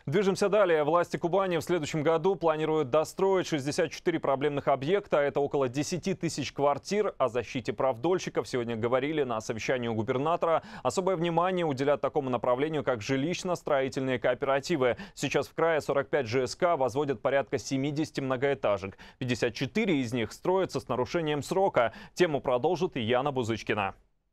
Движемся далее. Власти Кубани в следующем году планируют достроить 64 проблемных объекта. Это около 10 тысяч квартир. О защите прав дольщиков сегодня говорили на совещании у губернатора. Особое внимание уделят такому направлению, как жилищно-строительные кооперативы. Сейчас в крае 45 ЖСК возводят порядка 70 многоэтажек. 54 из них строятся с нарушением срока. Тему продолжит и Яна Бузычкина.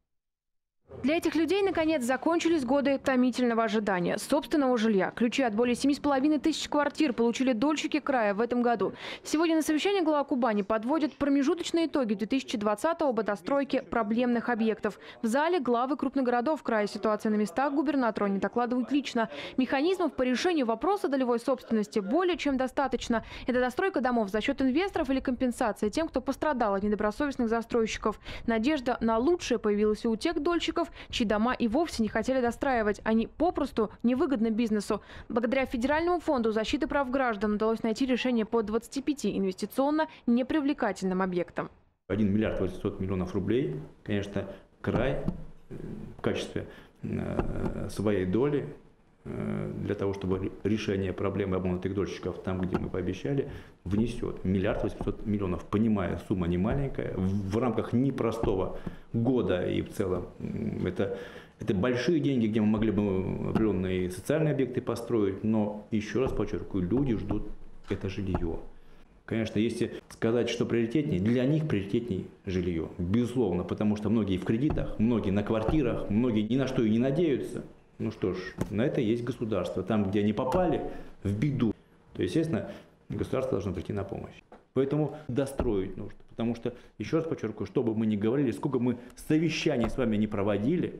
Для этих людей, наконец, закончились годы томительного ожидания собственного жилья. Ключи от более 7,5 тысяч квартир получили дольщики края в этом году. Сегодня на совещании глава Кубани подводит промежуточные итоги 2020-го по достройке проблемных объектов. В зале главы крупных городов края. Ситуация на местах губернатору они докладывают лично. Механизмов по решению вопроса долевой собственности более чем достаточно. Это достройка домов за счет инвесторов или компенсация тем, кто пострадал от недобросовестных застройщиков. Надежда на лучшее появилась и у тех дольщиков, чьи дома и вовсе не хотели достраивать. Они попросту невыгодны бизнесу. Благодаря Федеральному фонду защиты прав граждан удалось найти решение по 25 инвестиционно непривлекательным объектам. 1 миллиард 800 миллионов рублей, конечно, край в качестве своей доли для того, чтобы решение проблемы обманутых дольщиков там, где мы пообещали, внесет 1 миллиард 800 миллионов. Понимая, сумма не маленькая, в рамках непростого года и в целом это большие деньги, где мы могли бы определенные социальные объекты построить, но еще раз подчеркиваю, люди ждут это жилье. Конечно, если сказать, что приоритетнее, для них приоритетнее жилье, безусловно, потому что многие в кредитах, многие на квартирах, многие ни на что и не надеются. Ну что ж, на это есть государство. Там, где они попали в беду, то, естественно, государство должно прийти на помощь. Поэтому достроить нужно. Потому что, еще раз подчеркиваю, что бы мы ни говорили, сколько мы совещаний с вами не проводили,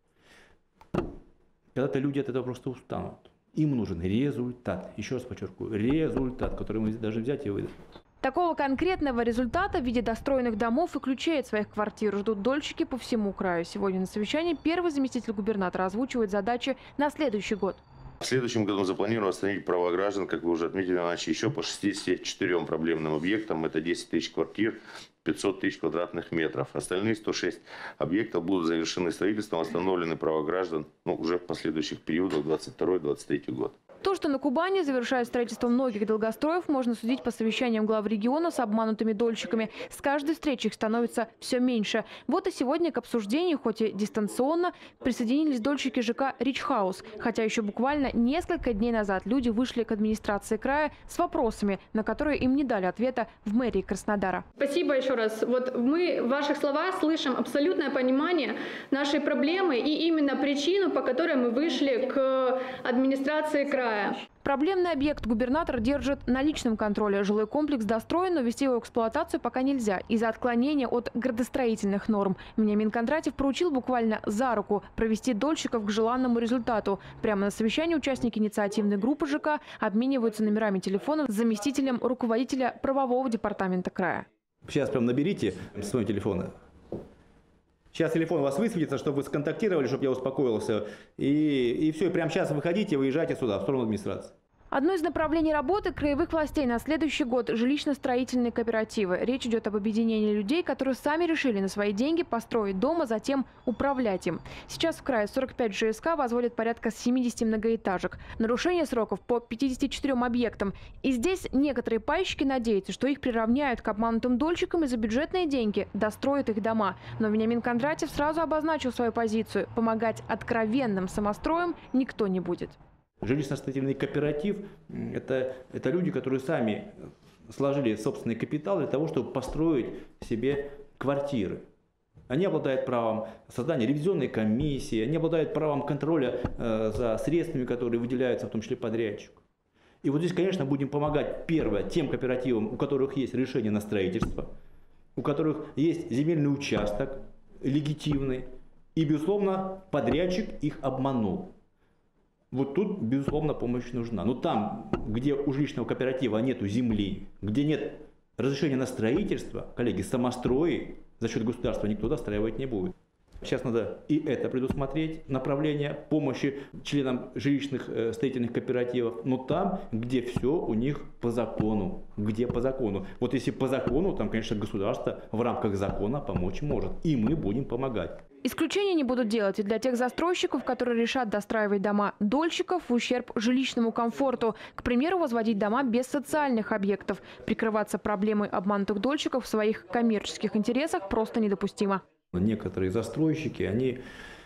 когда-то люди от этого просто устанут. Им нужен результат. Еще раз подчеркиваю, результат, который мы должны взять и выдать. Такого конкретного результата в виде достроенных домов и ключей от своих квартир ждут дольщики по всему краю. Сегодня на совещании первый заместитель губернатора озвучивает задачи на следующий год. В следующем году запланировано восстановить права граждан, как вы уже отметили, иначе еще по 64 проблемным объектам. Это 10 тысяч квартир, 500 тысяч квадратных метров. Остальные 106 объектов будут завершены строительством, восстановлены права граждан уже в последующих периодах 2022-2023 год. То, что на Кубани завершает строительство многих долгостроев, можно судить по совещаниям глав региона с обманутыми дольщиками. С каждой встречи их становится все меньше. Вот и сегодня к обсуждению, хоть и дистанционно, присоединились дольщики ЖК «Ричхаус». Хотя еще буквально несколько дней назад люди вышли к администрации края с вопросами, на которые им не дали ответа в мэрии Краснодара. Спасибо еще раз. Вот мы в ваших словах слышим абсолютное понимание нашей проблемы и именно причину, по которой мы вышли к администрации края. Проблемный объект губернатор держит на личном контроле. Жилой комплекс достроен, но ввести его в эксплуатацию пока нельзя из-за отклонения от градостроительных норм. Меня Минконтратив поручил буквально за руку провести дольщиков к желанному результату. Прямо на совещании участники инициативной группы ЖК обмениваются номерами телефона с заместителем руководителя правового департамента края. Сейчас прям наберите свой телефон. Сейчас телефон у вас высветится, чтобы вы сконтактировали, чтобы я успокоился. И все, и прямо сейчас выходите, выезжайте сюда, в сторону администрации. Одно из направлений работы краевых властей на следующий год – жилищно-строительные кооперативы. Речь идет об объединении людей, которые сами решили на свои деньги построить дом, а затем управлять им. Сейчас в крае 45 ЖСК возводят порядка 70 многоэтажек. Нарушение сроков по 54 объектам. И здесь некоторые пайщики надеются, что их приравняют к обманутым дольщикам и за бюджетные деньги достроят их дома. Но Вениамин Кондратьев сразу обозначил свою позицию – помогать откровенным самостроям никто не будет. Жилищно-строительный кооператив – это люди, которые сами сложили собственный капитал для того, чтобы построить себе квартиры. Они обладают правом создания ревизионной комиссии, они обладают правом контроля за средствами, которые выделяются, в том числе подрядчику. И вот здесь, конечно, будем помогать, первое, тем кооперативам, у которых есть решение на строительство, у которых есть земельный участок легитимный, и, безусловно, подрядчик их обманул. Вот тут, безусловно, помощь нужна. Но там, где у жилищного кооператива нет земли, где нет разрешения на строительство, коллеги, самострои за счет государства никто достраивать не будет. Сейчас надо и это предусмотреть, направление помощи членам жилищных строительных кооперативов, но там, где все у них по закону. Где по закону. Вот если по закону, там, конечно, государство в рамках закона помочь может. И мы будем помогать. Исключения не будут делать и для тех застройщиков, которые решат достраивать дома дольщиков в ущерб жилищному комфорту. К примеру, возводить дома без социальных объектов. Прикрываться проблемой обманутых дольщиков в своих коммерческих интересах просто недопустимо. Некоторые застройщики, они,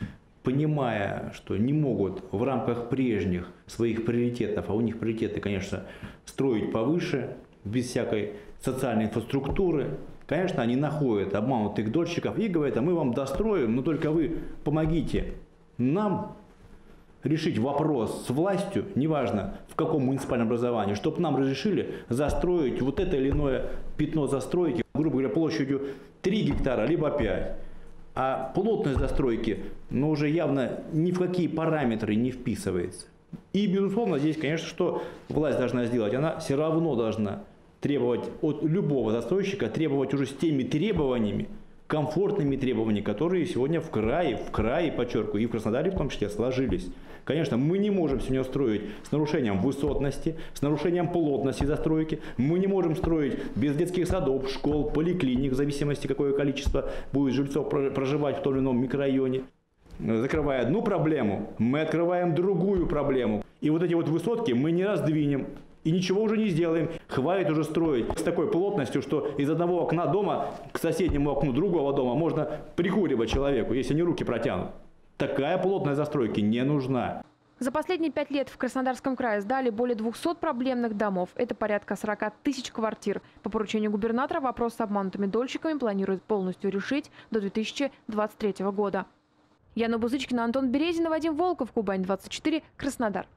понимая, что не могут в рамках прежних своих приоритетов, а у них приоритеты, конечно, строить повыше, без всякой социальной инфраструктуры, конечно, они находят обманутых дольщиков и говорят: а мы вам достроим, но только вы помогите нам решить вопрос с властью, неважно в каком муниципальном образовании, чтобы нам разрешили застроить вот это или иное пятно, застроить, грубо говоря, площадью 3 гектара, либо 5. А плотность застройки, но уже явно ни в какие параметры не вписывается. И, безусловно, здесь, конечно, что власть должна сделать? Она все равно должна требовать от любого застройщика, требовать уже с теми требованиями, комфортными требованиями, которые сегодня в крае, подчеркиваю, и в Краснодаре в том числе сложились. Конечно, мы не можем сегодня строить с нарушением высотности, с нарушением плотности застройки. Мы не можем строить без детских садов, школ, поликлиник, в зависимости, какое количество будет жильцов проживать в том или ином микрорайоне. Закрывая одну проблему, мы открываем другую проблему. И вот эти вот высотки мы не раздвинем. И ничего уже не сделаем. Хватит уже строить с такой плотностью, что из одного окна дома к соседнему окну другого дома можно прикуривать человеку, если не руки протянут. Такая плотность застройки не нужна. За последние 5 лет в Краснодарском крае сдали более 200 проблемных домов. Это порядка 40 тысяч квартир. По поручению губернатора вопрос с обманутыми дольщиками планируют полностью решить до 2023 года. Яна Бузычкина, Антон Березин, Вадим Волков, Кубань 24, Краснодар.